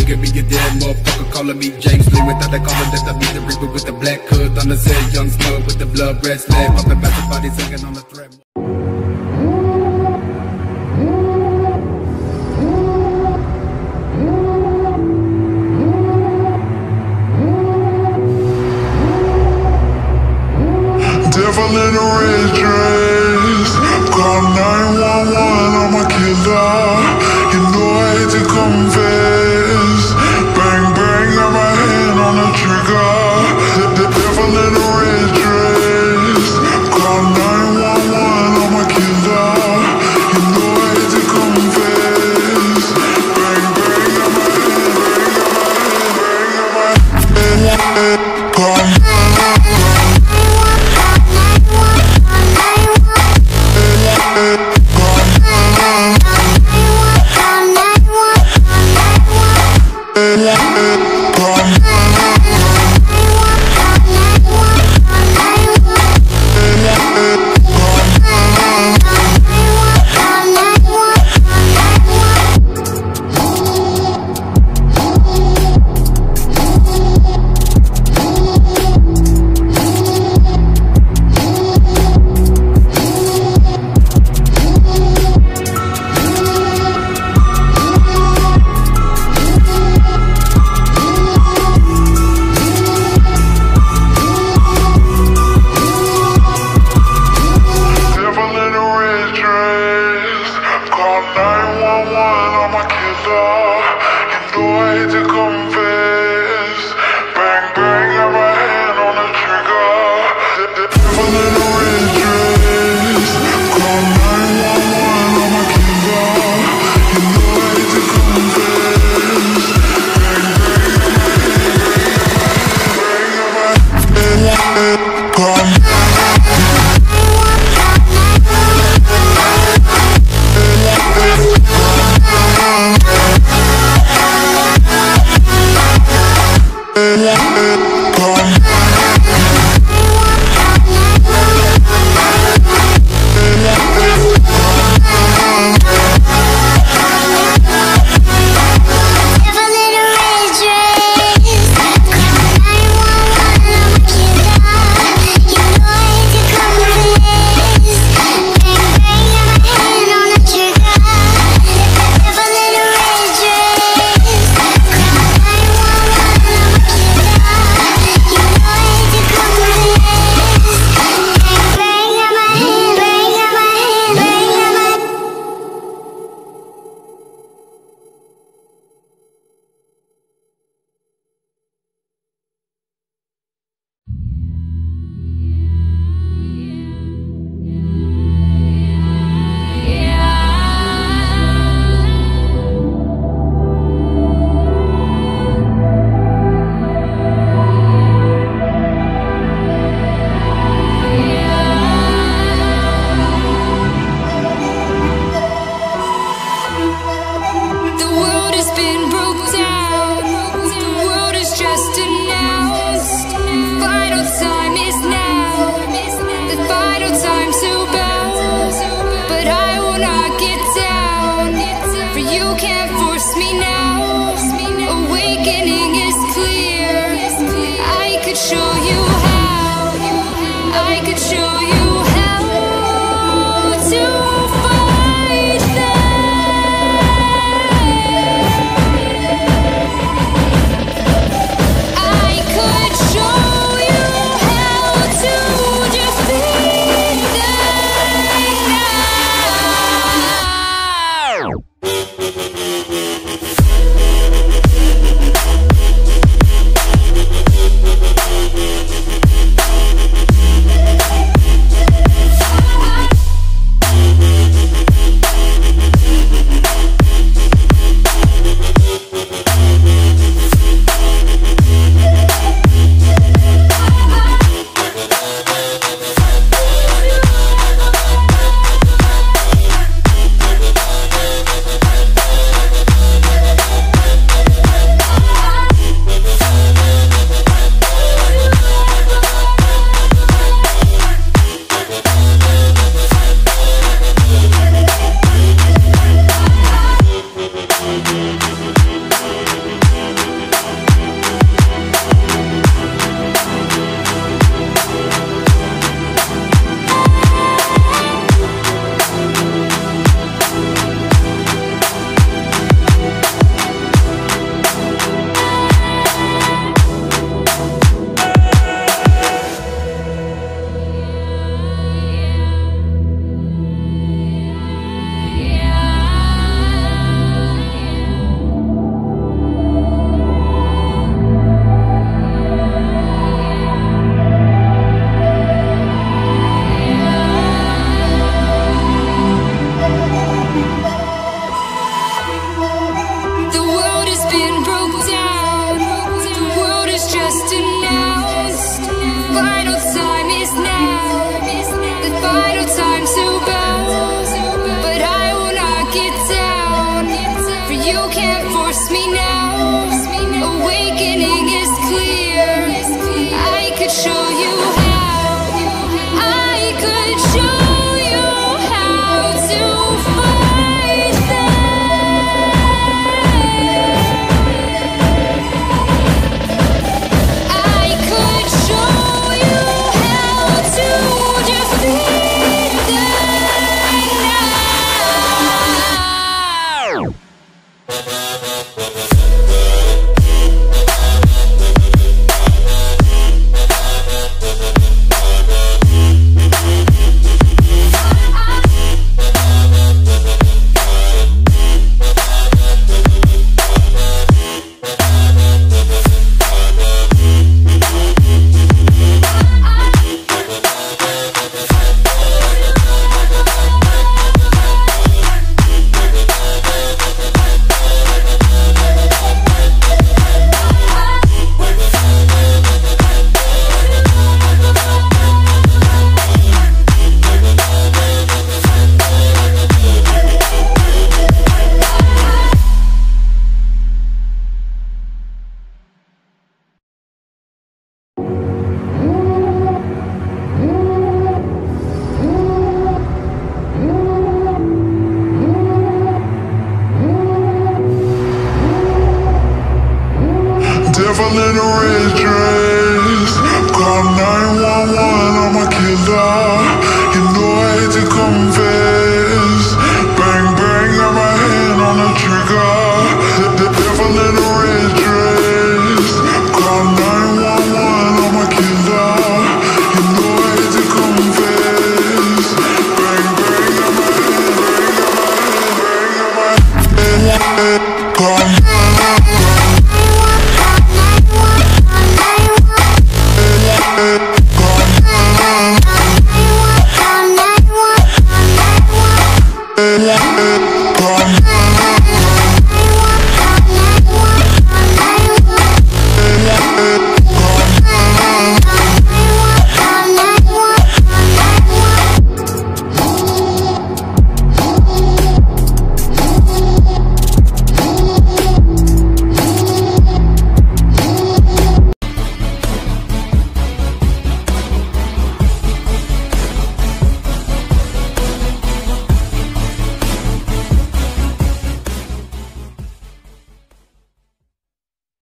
nigga be a dead motherfucker calling me James Lee without the calling that I be the reaper with the black hood on the set, young slug with the blood red slab, popping back the body singing on the thread. Devil in a red dress, call 911, I'm a killer. You know I hate to confess. Bang bang, got my hand on the trigger. The devil in a red dress, call 911, I'm a killer. You know I hate to confess. Bang bang, got my hand, call can't force me now. Awakening is clear. I could show you how. I could show you how to fight them. I could show you how to defeat them now. Devil in a red dress, call 911, I'm a killer. You know I hate to confess. Bang bang, got my hand on the trigger. The devil in a red dress, call 911, I'm a killer. You know I hate to confess. Bang bang, got my hand, call Yeah.